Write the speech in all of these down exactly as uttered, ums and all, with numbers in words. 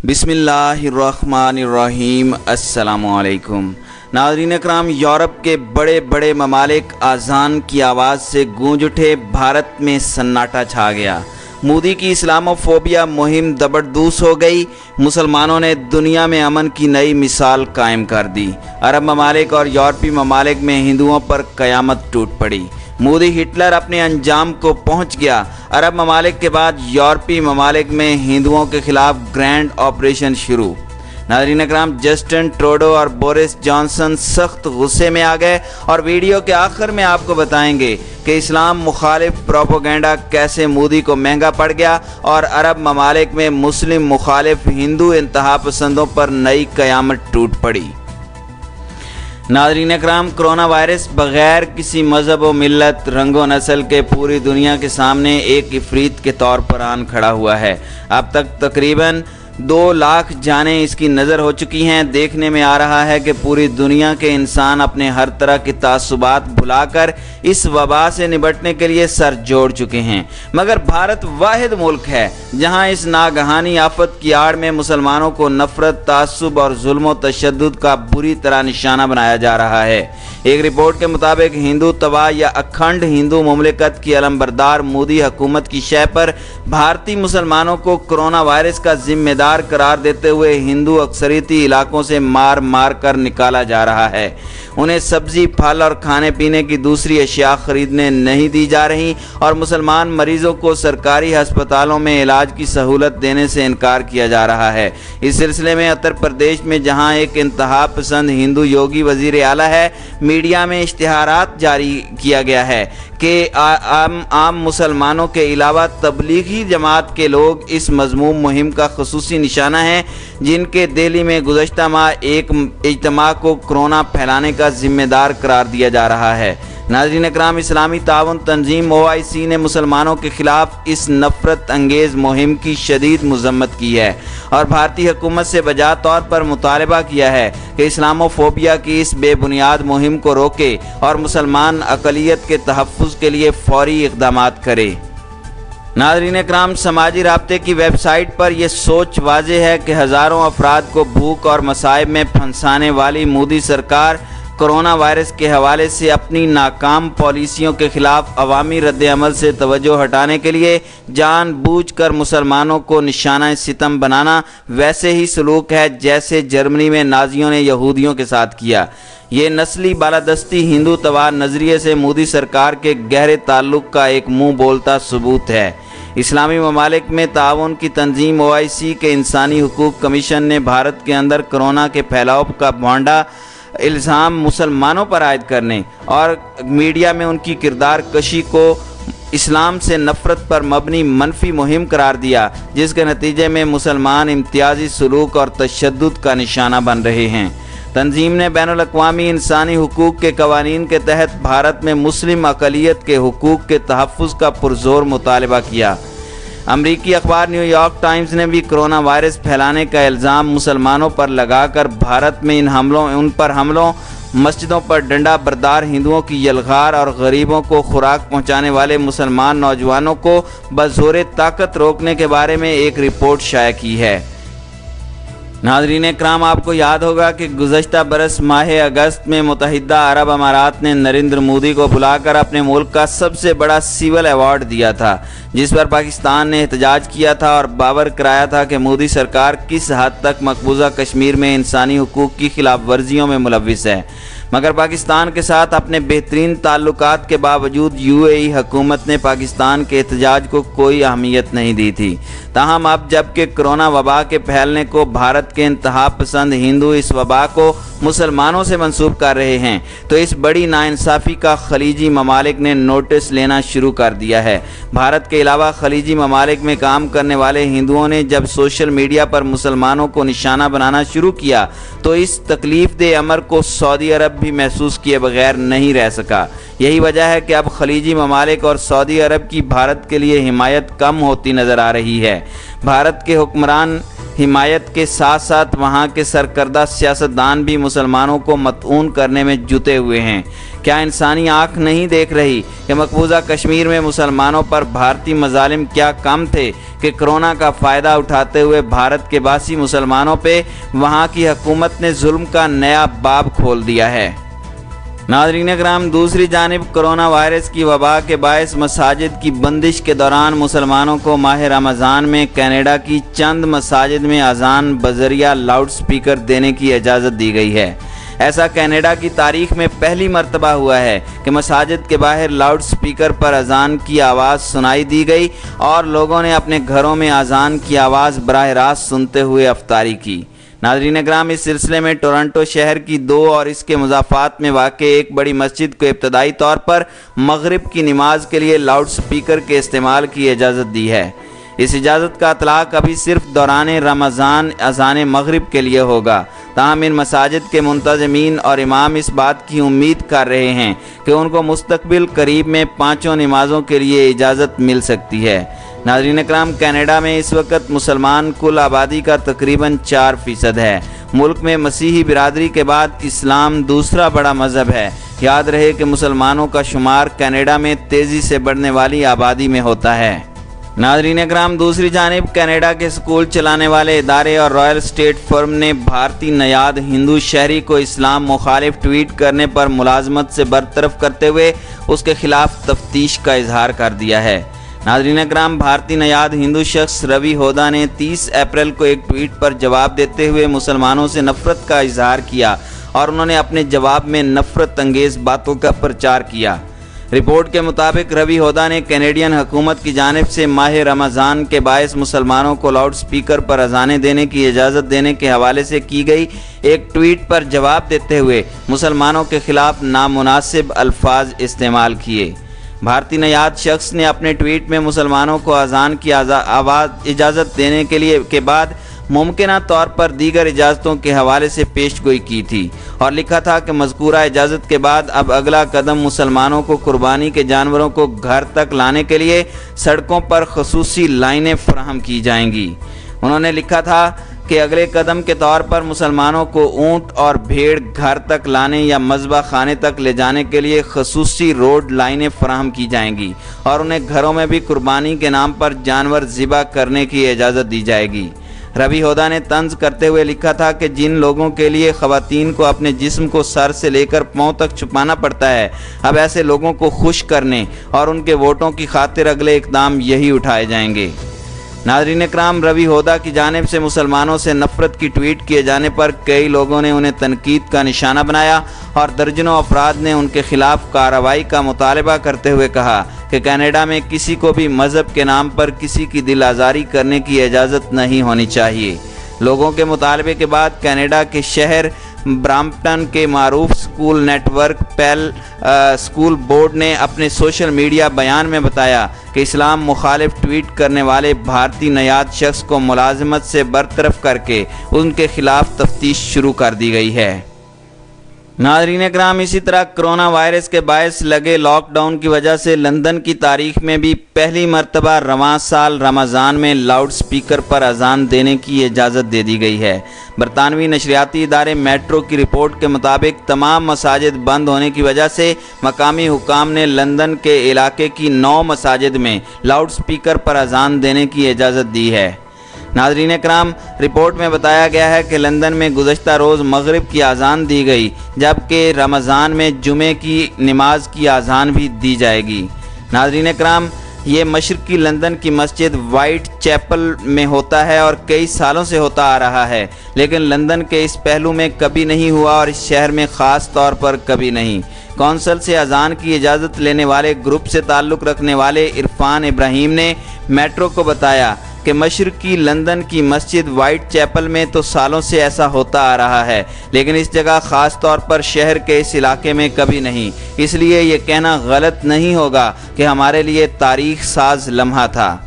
बिस्मिल्लाहिर्रहमानिर्रहीम। अस्सलामुअलैकुम नाज़रीन अकराम, यूरोप के बड़े बड़े ममालिक आज़ान की आवाज़ से गूंज उठे। भारत में सन्नाटा छा गया। मोदी की इस्लामोफोबिया मुहिम दबड़दूस हो गई। मुसलमानों ने दुनिया में अमन की नई मिसाल कायम कर दी। अरब ममालिक और यूरोपीय ममालिक में हिंदुओं पर क़यामत टूट पड़ी। मोदी हिटलर अपने अंजाम को पहुंच गया। अरब ममालिक के बाद यूरोपीय ममालिक में हिंदुओं के खिलाफ ग्रैंड ऑपरेशन शुरू। नाज़रीन अकराम, जस्टिन ट्रूडो और बोरिस जॉनसन सख्त गुस्से में आ गए और वीडियो के आखिर में आपको बताएंगे कि इस्लाम मुखालिफ प्रोपोगेंडा कैसे मोदी को महंगा पड़ गया और अरब ममालिक में मुस्लिम मुखालिफ हिंदू इंतहा पसंदों पर नई क़यामत टूट पड़ी। नाज़रीन अकराम, कोरोना वायरस बग़ैर किसी मज़हब व मिल्लत, रंग व नस्ल के पूरी दुनिया के सामने एक इफ़रीत के तौर पर आन खड़ा हुआ है। अब तक तकरीबन दो लाख जानें इसकी नज़र हो चुकी हैं। देखने में आ रहा है कि पूरी दुनिया के इंसान अपने हर तरह के तासुबात भुलाकर इस वबा से निपटने के लिए सर जोड़ चुके हैं। मगर भारत वाहिद मुल्क है जहां इस नागहानी आफत की आड़ में मुसलमानों को नफरत, तासुब और जुल्म व तशद्दुद का बुरी तरह निशाना बनाया जा रहा है। एक रिपोर्ट के मुताबिक हिंदू तबाह या अखंड हिंदू मुमलिकत की अलमबरदार मोदी हुकूमत की शय पर भारतीय मुसलमानों को कोरोना वायरस का जिम्मेदार करार देते हुए हिंदू अक्सरियती इलाकों से मार मार कर निकाला जा रहा है। उन्हें सब्जी, फल और खाने पीने की दूसरी अशिया खरीदने नहीं दी जा रही और मुसलमान मरीजों को सरकारी अस्पतालों में इलाज की सहूलत देने से इनकार किया जा रहा है। इस सिलसिले में उत्तर प्रदेश में जहां एक इंतहा पसंद हिंदू योगी वजीर आला है, मीडिया में इश्तिहारात जारी किया गया है कि आम आम मुसलमानों के अलावा तबलीगी जमात के लोग इस मज़मूम मुहिम का खुसूसी निशाना है, जिनके दिल्ली में गुज़श्ता माह एक इज्तिमा को कोरोना फैलाने का जिम्मेदार करार दिया जा रहा है। नाज़रीन अकराम, इस्लामी ताउन तंजीम ओ आई सी ने मुसलमानों के खिलाफ इस नफरत अंगेज़ मुहिम की शदीद मज़म्मत की है और भारतीय हुकूमत से बजा तौर पर मुतालबा किया है कि इस्लामोफोबिया की इस बेबुनियाद मुहिम को रोके और मुसलमान अक़लियत के तहफ़्फ़ुज़ के लिए फ़ौरी इक़दामात करे। नाज़रीन अकराम, समाजी राब्ते की वेबसाइट पर यह सोच वाज़ेह है कि हज़ारों अफराद को भूख और मसाइब में फंसाने वाली मोदी सरकार कोरोना वायरस के हवाले से अपनी नाकाम पॉलिसियों के खिलाफ अवामी रद्द-ए-अमल से तवज्जो हटाने के लिए जानबूझकर मुसलमानों को निशाना सितम बनाना वैसे ही सलूक है जैसे जर्मनी में नाजियों ने यहूदियों के साथ किया। ये नस्ली बालादस्ती हिंदू तवार नज़रिए से मोदी सरकार के गहरे ताल्लुक़ का एक मुँह बोलता सबूत है। इस्लामी ममालिक में ताउन की तंजीम ओ आई सी के इंसानी हुकूक कमीशन ने भारत के अंदर कोरोना के फैलाव का भांडा इल्ज़ाम मुसलमानों पर आयद करने और मीडिया में उनकी किरदार कशी को इस्लाम से नफ़रत पर मबनी मनफी मुहिम करार दिया, जिसके नतीजे में मुसलमान इम्तियाजी सलूक और तशद्दुद का निशाना बन रहे हैं। तंजीम ने बैनुल अक़वामी इंसानी हुकूक के कवानीन के तहत भारत में मुस्लिम अक़लियत के हुकूक के तहफ़्फ़ुज़ का पुरज़ोर मुतालबा किया। अमरीकी अखबार न्यूयॉर्क टाइम्स ने भी कोरोना वायरस फैलाने का इल्ज़ाम मुसलमानों पर लगाकर भारत में इन हमलों उन पर हमलों, मस्जिदों पर डंडा बरदार हिंदुओं की यलगार और गरीबों को खुराक पहुंचाने वाले मुसलमान नौजवानों को बज़ोरे ताकत रोकने के बारे में एक रिपोर्ट शाया की है। नाज़रीन इकराम, आपको याद होगा कि गुज़श्ता बरस माह अगस्त में मुत्तहिदा अरब अमारात ने नरेंद्र मोदी को बुलाकर अपने मुल्क का सबसे बड़ा सिविल अवार्ड दिया था, जिस पर पाकिस्तान ने एहतजाज किया था और बावर कराया था कि मोदी सरकार किस हद तक मकबूजा कश्मीर में इंसानी हुकूक की खिलाफ वर्जियों में मुलव्विस है। मगर पाकिस्तान के साथ अपने बेहतरीन ताल्लुकात के बावजूद यू ए ई हुकूमत ने पाकिस्तान के एहतजाज को कोई अहमियत नहीं दी थी। ताहम अब जबकि कोरोना वबा के फैलने को भारत के इंतहा पसंद हिंदू इस वबा को मुसलमानों से मंसूब कर रहे हैं, तो इस बड़ी नाइंसाफ़ी का खलीजी ममालिक ने नोटिस लेना शुरू कर दिया है। भारत के अलावा खलीजी ममालिक में काम करने वाले हिंदुओं ने जब सोशल मीडिया पर मुसलमानों को निशाना बनाना शुरू किया तो इस तकलीफ दे अमर को सऊदी अरब भी महसूस किए बगैर नहीं रह सका। यही वजह है कि अब खलीजी ममालिक और सऊदी अरब की भारत के लिए हिमायत कम होती नज़र आ रही है। भारत के हुक्मरान حمایت کے ساتھ ساتھ وہاں کے سرکردہ سیاستدان بھی مسلمانوں کو مطعون کرنے میں جٹے ہوئے ہیں۔ کیا انسانی آنکھ نہیں دیکھ رہی کہ مقبوضہ کشمیر میں مسلمانوں پر بھارتی مظالم کیا کم تھے کہ کرونا کا فائدہ اٹھاتے ہوئے بھارت کے باسی مسلمانوں پہ وہاں کی حکومت نے ظلم کا نیا باب کھول دیا ہے۔ ناظرین اکرام، دوسری جانب کرونا وائرس کی وبا کے باعث مساجد کی بندش کے دوران مسلمانوں کو ماہ رمضان میں کینیڈا کی چند مساجد میں اذان بذریعہ لاؤڈ سپیکر دینے کی اجازت دی گئی ہے۔ ایسا کینیڈا کی تاریخ میں پہلی مرتبہ ہوا ہے کہ مساجد کے باہر لاؤڈ سپیکر پر اذان کی آواز سنائی دی گئی اور لوگوں نے اپنے گھروں میں اذان کی آواز براہ راست سنتے ہوئے افطاری کی۔ ناظرین اکرام، اس سلسلے میں ٹورنٹو شہر کی دو اور اس کے مضافات میں واقع ایک بڑی مسجد کو ابتدائی طور پر مغرب کی نماز کے لیے لاؤڈ سپیکر کے استعمال کی اجازت دی ہے۔ اس اجازت کا اطلاق ابھی صرف دوران رمضان اذان مغرب کے لیے ہوگا، تاہم ان مساجد کے منتظمین اور امام اس بات کی امید کر رہے ہیں کہ ان کو مستقبل قریب میں پانچوں نمازوں کے لیے اجازت مل سکتی ہے۔ ناظرین اکرام، کینیڈا میں اس وقت مسلمان کل آبادی کا تقریباً چار فیصد ہے۔ ملک میں مسیحی برادری کے بعد اسلام دوسرا بڑا مذہب ہے۔ یاد رہے کہ مسلمانوں کا شمار کینیڈا میں تیزی سے بڑھنے والی آبادی میں ہوتا ہے۔ ناظرین اکرام، دوسری جانب کینیڈا کے سکول چلانے والے ادارے اور رائل اسٹیٹ فرم نے بھارتی نیاد ہندو شہری کو اسلام مخالف ٹویٹ کرنے پر ملازمت سے برطرف کرتے ہوئے اس کے خلاف تفتیش کا اظہار کر دیا ہے۔ ناظرین اکرام، بھارتی نیاد ہندو شخص روی ہودا نے تیس اپریل کو ایک ٹویٹ پر جواب دیتے ہوئے مسلمانوں سے نفرت کا اظہار کیا اور انہوں نے اپنے جواب میں نفرت انگیز باتوں کا پرچار کیا۔ رپورٹ کے مطابق روی ہودا نے کینیڈین حکومت کی جانب سے ماہ رمضان کے باعث مسلمانوں کو لاؤڈ سپیکر پر اذانیں دینے کی اجازت دینے کے حوالے سے کی گئی ایک ٹویٹ پر جواب دیتے ہوئے مسلمانوں کے خلاف نامناسب الفاظ استعمال کیے۔ بھارتی نیاد شخص نے اپنے ٹویٹ میں مسلمانوں کو اذان کی آواز اجازت دینے کے لیے کے بعد ممکنہ طور پر دیگر اجازتوں کے حوالے سے پیش گوئی کی تھی اور لکھا تھا کہ مذکورہ اجازت کے بعد اب اگلا قدم مسلمانوں کو قربانی کے جانوروں کو گھر تک لانے کے لیے سڑکوں پر خصوصی لائنیں فراہم کی جائیں گی۔ انہوں نے لکھا تھا کہ اگلے قدم کے طور پر مسلمانوں کو اونٹ اور بھیڑ گھر تک لانے یا مذبح خانے تک لے جانے کے لیے خصوصی روڈ لائنیں فراہم کی جائیں گی اور انہیں گھروں میں بھی قربانی کے نام پر جانور ذبح کرنے کی اجازت دی جائے گی۔ روی ہودا نے طنز کرتے ہوئے لکھا تھا کہ جن لوگوں کے لیے خواتین کو اپنے جسم کو سر سے لے کر پاؤں تک چھپانا پڑتا ہے، اب ایسے لوگوں کو خوش کرنے اور ان کے ووٹوں کی خاطر اگلے اقدام یہی اٹھائے جائیں گے۔ ناظرین اکرام، روی ہودا کی جانب سے مسلمانوں سے نفرت کی ٹویٹ کیے جانے پر کئی لوگوں نے انہیں تنقید کا نشانہ بنایا اور درجنوں افراد نے ان کے خلاف کارروائی کا مطالبہ کرتے ہوئے کہا کہ کینیڈا میں کسی کو بھی مذہب کے نام پر کسی کی دل آزاری کرنے کی اجازت نہیں ہونی چاہیے۔ لوگوں کے مطالبے کے بعد کینیڈا کے شہر برامپٹن کے معروف school network Peel school board نے اپنے سوشل میڈیا بیان میں بتایا کہ اسلام مخالف ٹویٹ کرنے والے بھارتی نیاد شخص کو ملازمت سے برطرف کر کے ان کے خلاف تفتیش شروع کر دی گئی ہے۔ ناظرین اکرام، اسی طرح کرونا وائرس کے باعث لگے لاک ڈاؤن کی وجہ سے لندن کی تاریخ میں بھی پہلی مرتبہ رواں سال رمضان میں لاؤڈ سپیکر پر اذان دینے کی اجازت دے دی گئی ہے۔ برطانوی نشریاتی ادارے میٹرو کی رپورٹ کے مطابق تمام مساجد بند ہونے کی وجہ سے مقامی حکام نے لندن کے علاقے کی نو مساجد میں لاؤڈ سپیکر پر اذان دینے کی اجازت دی ہے۔ ناظرین اکرام، رپورٹ میں بتایا گیا ہے کہ لندن میں گزشتہ روز مغرب کی اذان دی گئی، جبکہ رمضان میں جمعے کی نماز کی اذان بھی دی جائے گی۔ ناظرین اکرام، یہ مشرقی لندن کی مسجد وائٹ چیپل میں ہوتا ہے اور کئی سالوں سے ہوتا آ رہا ہے، لیکن لندن کے اس پہلو میں کبھی نہیں ہوا اور اس شہر میں خاص طور پر کبھی نہیں۔ کونسل سے اذان کی اجازت لینے والے گروپ سے تعلق رکھنے والے عرفان ابراہیم نے میٹرو کو بتایا کہ مشرقی لندن کی مسجد وائٹ چیپل میں تو سالوں سے ایسا ہوتا آ رہا ہے، لیکن اس جگہ خاص طور پر شہر کے اس علاقے میں کبھی نہیں، اس لیے یہ کہنا غلط نہیں ہوگا کہ ہمارے لیے تاریخ ساز لمحہ تھا۔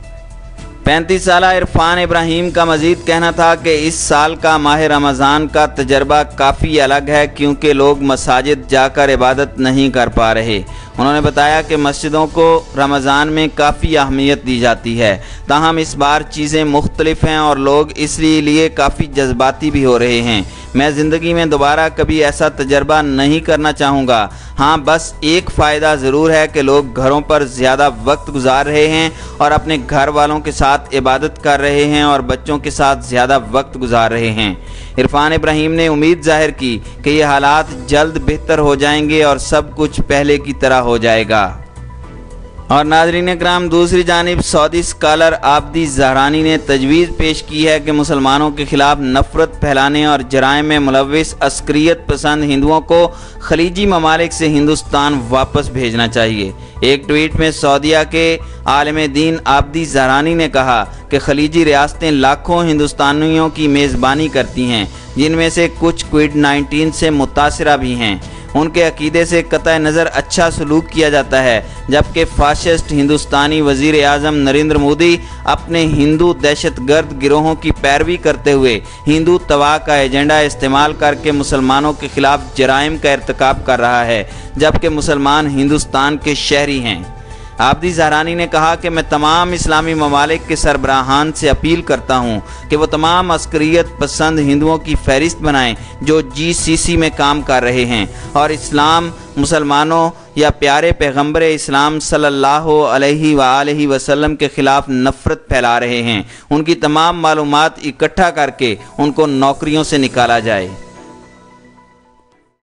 پینتیس سالہ عرفان ابراہیم کا مزید کہنا تھا کہ اس سال کا ماہ رمضان کا تجربہ کافی الگ ہے کیونکہ لوگ مساجد جا کر عبادت نہیں کر پا رہے۔ انہوں نے بتایا کہ مسجدوں کو رمضان میں کافی اہمیت دی جاتی ہے، تاہم اس بار چیزیں مختلف ہیں اور لوگ اس لیے کافی جذباتی بھی ہو رہے ہیں۔ میں زندگی میں دوبارہ کبھی ایسا تجربہ نہیں کرنا چاہوں گا۔ ہاں، بس ایک فائدہ ضرور ہے کہ لوگ گھروں پر زیادہ وقت گزار رہے ہیں اور اپنے گھر والوں کے ساتھ عبادت کر رہے ہیں اور بچوں کے ساتھ زیادہ وقت گزار رہے ہیں۔ عرفان ابراہیم نے امید ظاہر کی کہ یہ حالات جلد بہتر ہو جائیں گے اور سب کچھ پہلے کی طرح ہو جائے گا۔ اور ناظرین اکرام، دوسری جانب سعودی اسکالر عابدی زہرانی نے تجویز پیش کی ہے کہ مسلمانوں کے خلاف نفرت پھیلانے اور جرائم میں ملوث عسکریت پسند ہندوؤں کو خلیجی ممالک سے ہندوستان واپس بھیجنا چاہیے۔ ایک ٹویٹ میں سعودیہ کے عالم دین عابدی زہرانی نے کہا کہ خلیجی ریاستیں لاکھوں ہندوستانیوں کی میزبانی کرتی ہیں، جن میں سے کچھ کووڈ نائنٹین سے متاثرہ بھی ہیں۔ ان کے عقیدے سے قطع نظر اچھا سلوک کیا جاتا ہے، جبکہ فاشسٹ ہندوستانی وزیر اعظم نریندر مودی اپنے ہندو دہشت گرد گروہوں کی پیروی کرتے ہوئے ہندو تباہ کا ایجنڈا استعمال کر کے مسلمانوں کے خلاف جرائم کا ارتکاب کر رہا ہے، جبکہ مسلمان ہندوستان کے شہری ہیں۔ عابدی زہرانی نے کہا کہ میں تمام اسلامی ممالک کے سربراہان سے اپیل کرتا ہوں کہ وہ تمام عسکریت پسند ہندوؤں کی فہرست بنائیں جو جی سی سی میں کام کر رہے ہیں اور اسلام، مسلمانوں یا پیارے پیغمبر اسلام صلی اللہ علیہ وآلہ وسلم کے خلاف نفرت پھیلا رہے ہیں۔ ان کی تمام معلومات اکٹھا کر کے ان کو نوکریوں سے نکالا جائے۔